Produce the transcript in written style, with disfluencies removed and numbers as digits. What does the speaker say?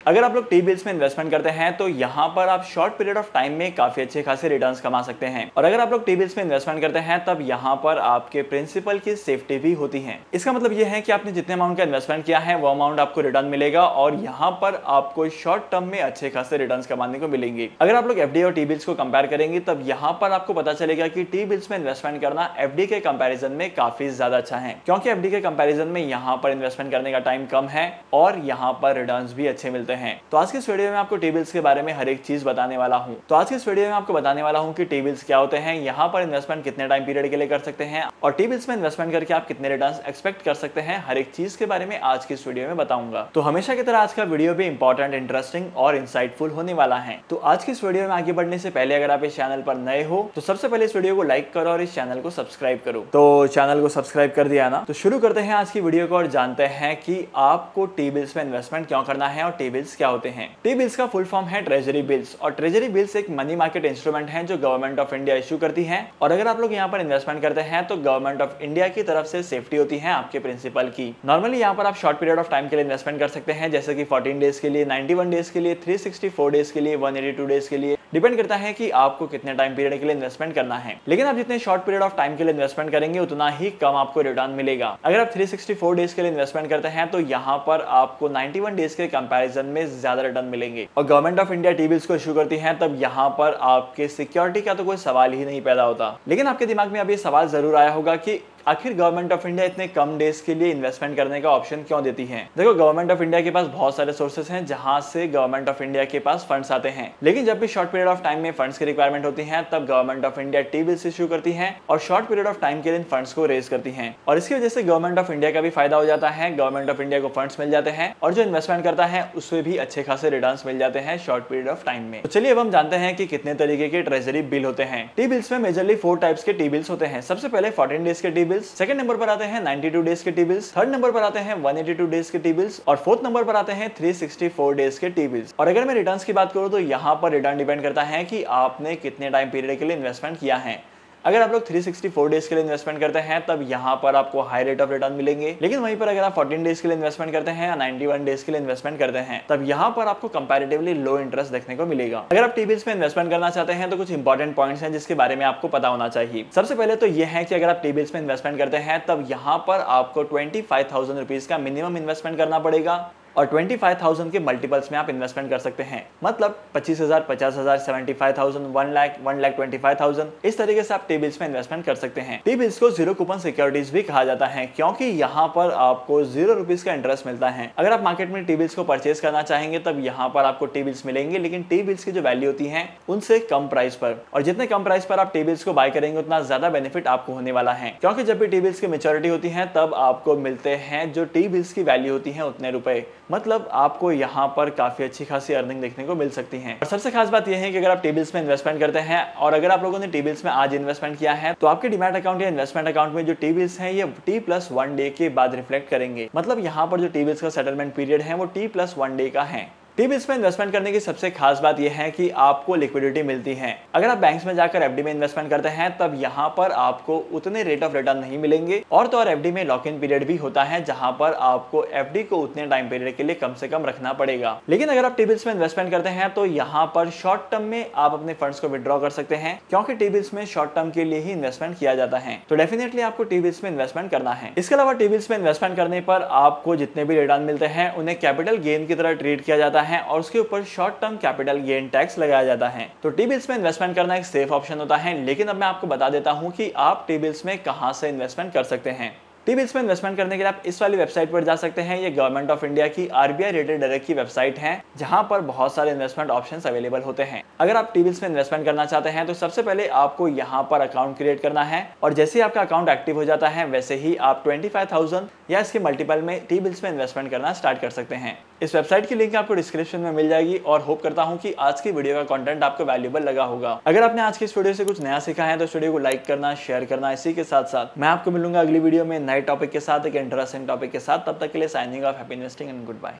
अगर आप लोग टी बिल्स में इन्वेस्टमेंट करते हैं तो यहाँ पर आप शॉर्ट पीरियड ऑफ टाइम में काफी अच्छे खासे रिटर्न्स कमा सकते हैं। और अगर आप लोग टी बिल्स में इन्वेस्टमेंट करते हैं तब यहाँ पर आपके प्रिंसिपल की सेफ्टी भी होती है। इसका मतलब यह है कि आपने जितने अमाउंट का इन्वेस्टमेंट किया है वो अमाउंट आपको रिटर्न मिलेगा और यहाँ पर आपको शॉर्ट टर्म में अच्छे खासे रिटर्न्स कमाने को मिलेंगे। अगर आप लोग एफडी और टी बिल्स को कंपेयर करेंगे तब यहाँ पर आपको पता चलेगा कि टी बिल्स में इन्वेस्टमेंट करना एफडी के कंपैरिजन में काफी ज्यादा अच्छा है, क्योंकि एफडी के कंपैरिजन में यहाँ पर इन्वेस्टमेंट करने का टाइम कम है और यहाँ पर रिटर्न्स भी अच्छे मिलते हैं। तो आज के इस वीडियो में आपको टी बिल्स के बारे में हर एक चीज बताने वाला हूँ। तो आज के इस वीडियो में आपको बताने वाला हूँ कि टी बिल्स क्या होते हैं, यहाँ पर इन्वेस्टमेंट कितने टाइम पीरियड के लिए कर सकते हैं और टी बिल्स में इन्वेस्टमेंट करके आप कितने रिटर्न्स एक्सपेक्ट कर सकते हैं, हर एक चीज के बारे में आज की इस वीडियो में बताऊंगा। तो हमेशा की तरह आज का वीडियो भी इंपॉर्टेंट, इंटरेस्टिंग और इंसाइटफुल होने वाला है। तो आज की इस वीडियो में आगे बढ़ने से पहले अगर आप इस चैनल पर नए हो तो सबसे पहले इस वीडियो को लाइक करो और इस चैनल को सब्सक्राइब करो। तो चैनल को सब्सक्राइब कर दिया ना, तो शुरू करते हैं आज की वीडियो को और जानते हैं कि आपको टी बिल्स में इन्वेस्टमेंट क्यों करना है और टी बिल्स क्या होते हैं। टी बिल्स का फुल फॉर्म है ट्रेजरी बिल्स और ट्रेजरी बिल्स एक मनी मार्केट इंस्ट्रूमेंट है जो गवर्नमेंट ऑफ इंडिया इशू करती है। और अगर आप लोग यहाँ पर इन्वेस्टमेंट करते हैं तो गवर्नमेंट ऑफ इंडिया की तरफ से सेफ्टी होती है आपके प्रिंसिपल की। नॉर्मली यहाँ पर आप शॉर्ट पीरियड ऑफ टाइम के लिए इन्वेस्टमेंट कर सकते हैं, जैसे कि 14 डेज के लिए, 91 डेज के लिए, 364 डेज के लिए, 182 डेज के लिए। डिपेंड करता है कि आपको कितने टाइम पीरियड के लिए इन्वेस्टमेंट करना है। लेकिन आप जितने शॉर्ट पीरियड ऑफ टाइम के लिए इन्वेस्टमेंट करेंगे उतना ही कम आपको रिटर्न मिलेगा। अगर आप 364 डेज के लिए इन्वेस्टमेंट करते हैं तो यहाँ पर आपको 91 डेज के कंपैरिजन में ज्यादा रिटर्न मिलेंगे। और government of India T bills को इशू करती है तब यहाँ पर आपके सिक्योरिटी का तो कोई सवाल ही नहीं पैदा होता। लेकिन आपके दिमाग में अब ये सवाल जरूर आया होगा कि आखिर गवर्नमेंट ऑफ इंडिया इतने कम डेज के लिए इन्वेस्टमेंट करने का ऑप्शन क्यों देती है। देखो, गवर्नमेंट ऑफ इंडिया के पास बहुत सारे सोर्सेस हैं जहां से गवर्नमेंट ऑफ इंडिया के पास फंड्स आते हैं। लेकिन जब भी शॉर्ट पीरियड ऑफ टाइम में फंड्स की रिक्वायरमेंट होती है तब government of India T bills issue करती है और शॉर्ट पीरियड ऑफ टाइम के लिए फंड्स को रेज करती है। और इसकी वजह से गवर्नमेंट ऑफ इंडिया का भी फायदा हो जाता है, गवर्नमेंट ऑफ इंडिया को फंड्स मिल जाते हैं और जो इन्वेस्टमेंट करता है उससे भी अच्छे खासे रिटर्न्स मिल जाते हैं शॉर्ट पीरियड ऑफ टाइम में। तो चलिए अब हम जानते हैं कि कितने तरीके के ट्रेजरी बिल होते हैं। टी बिल्स में मेजरली 4 टाइप्स के टी बिल्स होते हैं। सबसे पहले 14 डेज के टी बिल्स, सेकंड नंबर पर आते हैं 92 डेज के टी बिल्स, थर्ड नंबर पर आते हैं 182 डेज के टी बिल्स और फोर्थ नंबर पर आते हैं 364 डेज के टी बिल्स। और अगर मैं रिटर्न्स की बात करूं तो यहाँ पर रिटर्न डिपेंड करता है कि आपने कितने टाइम पीरियड के लिए इन्वेस्टमेंट किया है। अगर आप लोग 364 डेज के लिए इन्वेस्टमेंट करते हैं तब यहाँ पर आपको हाई रेट ऑफ रिटर्न मिलेंगे। लेकिन वहीं पर अगर आप 14 डेज के लिए इन्वेस्टमेंट करते हैं या 91 डेज के लिए इन्वेस्टमेंट करते हैं तब यहाँ पर आपको कंपैरेटिवली लो इंटरेस्ट देखने को मिलेगा। अगर आप टी बिल्स में इन्वेस्टमेंट करना चाहते हैं तो कुछ इंपॉर्टेंट पॉइंट्स हैं जिसके बारे में आपको पता होना चाहिए। सबसे पहले तो यह है कि अगर आप टी बिल्स में इन्वेस्टमेंट करते हैं तब यहाँ पर आपको 25,000 रुपीज का मिनिमम इन्वेस्टमेंट करना पड़ेगा और 25,000 के मल्टीपल्स में आप इन्वेस्टमेंट कर सकते हैं। मतलब 25,000, 50,000, 75,000, 1 लाख, 1,25,000 इस तरीके से आप टी बिल्स में इन्वेस्टमेंट कर सकते हैं। टी बिल्स को जीरो कूपन सिक्योरिटीज भी कहा जाता है क्योंकि यहाँ पर आपको 0 रुपीज का इंटरेस्ट मिलता है। अगर आप मार्केट में टी बिल्स को परचेज करना चाहेंगे तब यहाँ पर आपको टी बिल्स मिलेंगे, लेकिन टी बिल्स की जो वैल्यू होती है उनसे कम प्राइस पर। और जितने कम प्राइस पर आप टी बिल्स को बाय करेंगे उतना ज्यादा बेनिफिट आपको होने वाला है, क्योंकि जब भी टी बिल्स की मेच्योरिटी होती है तब आपको मिलते हैं जो टी बिल्स की वैल्यू होती है उतने रुपए। मतलब आपको यहाँ पर काफी अच्छी खासी अर्निंग देखने को मिल सकती है। और सबसे खास बात यह है कि अगर आप टी बिल्स में इन्वेस्टमेंट करते हैं और अगर आप लोगों ने टी बिल्स में आज इन्वेस्टमेंट किया है तो आपके डीमैट अकाउंट या इन्वेस्टमेंट अकाउंट में जो टी बिल्स हैं ये T+1 डे के बाद रिफ्लेक्ट करेंगे। मतलब यहाँ पर जो टी बिल्स का सेटलमेंट पीरियड है वो T+1 डे का है। टी बिल्स में इन्वेस्टमेंट करने की सबसे खास बात यह है कि आपको लिक्विडिटी मिलती है। अगर आप बैंक्स में जाकर एफडी में इन्वेस्टमेंट करते हैं तब यहाँ पर आपको उतने रेट ऑफ रिटर्न नहीं मिलेंगे और तो और एफडी में लॉक इन पीरियड भी होता है जहां पर आपको एफडी को उतने टाइम पीरियड के लिए कम से कम रखना पड़ेगा। लेकिन अगर आप टी बिल्स में इन्वेस्टमेंट करते हैं तो यहाँ पर शॉर्ट टर्म में आप अपने फंड्स को विड्रॉ कर सकते हैं, क्योंकि टी बिल्स में शॉर्ट टर्म के लिए ही इन्वेस्टमेंट किया जाता है। तो डेफिनेटली आपको टी बिल्स में इन्वेस्टमेंट करना है। इसके अलावा टी बिल्स में इन्वेस्टमेंट करने पर आपको जितने भी रिटर्न मिलते हैं उन्हें कैपिटल गेन की तरह ट्रीट किया जाता है और उसके ऊपर short term capital gain tax लगाया जाता है। तो टी बिल्स में इन्वेस्टमेंट करना एक सेफ ऑप्शन होता है। लेकिन अब मैं आपको बता देता हूं कि आप टी बिल्स में कहां से इन्वेस्टमेंट कर सकते हैं। टी बिल्स में इन्वेस्टमेंट करने के लिए आप इस वाली वेबसाइट पर जा सकते हैं। ये गवर्नमेंट ऑफ इंडिया की आरबीआई रेटेड डायरेक्ट की वेबसाइट है जहां पर बहुत सारे इन्वेस्टमेंट ऑप्शंस अवेलेबल होते हैं। अगर आप टी बिल्स में इन्वेस्टमेंट करना चाहते हैं तो सबसे पहले आपको यहां पर अकाउंट क्रिएट करना है और जैसे ही आपका अकाउंट एक्टिव हो जाता है वैसे ही आप 25,000 या इसके मल्टीपल में टी बिल्स में इन्वेस्टमेंट करना स्टार्ट कर सकते हैं। इस वेबसाइट की लिंक आपको डिस्क्रिप्शन में मिल जाएगी और होप करता हूं कि आज की वीडियो का कंटेंट आपको वैल्यूएबल लगा होगा। अगर आपने आज की इस वीडियो से कुछ नया सीखा है तो इस वीडियो को लाइक करना, शेयर करना। इसी के साथ साथ मैं आपको मिलूंगा अगली वीडियो में नए टॉपिक के साथ, एक इंटरेस्टिंग टॉपिक के साथ। तब तक के लिए signing off, happy investing and good bye.